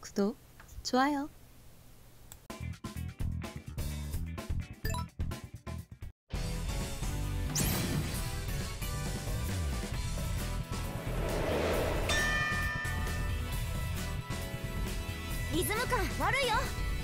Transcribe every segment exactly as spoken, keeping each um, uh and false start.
구독, 좋아요. 리ズム感悪いよ。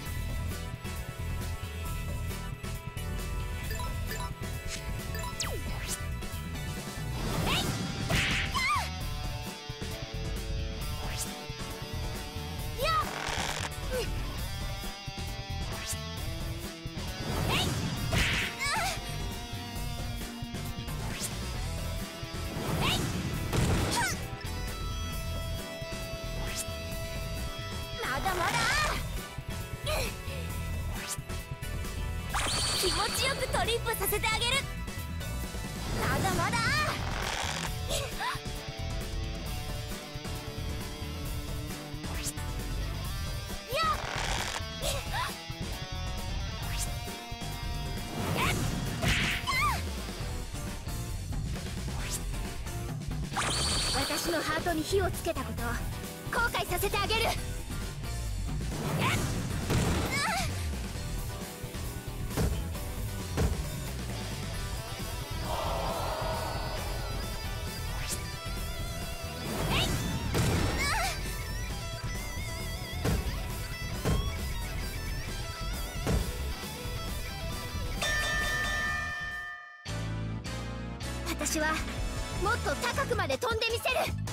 まだまだ気持ちよくトリップさせてあげる。まだまだ私のハートに火をつけたことを後悔させてあげる。私はもっと高くまで飛んでみせる。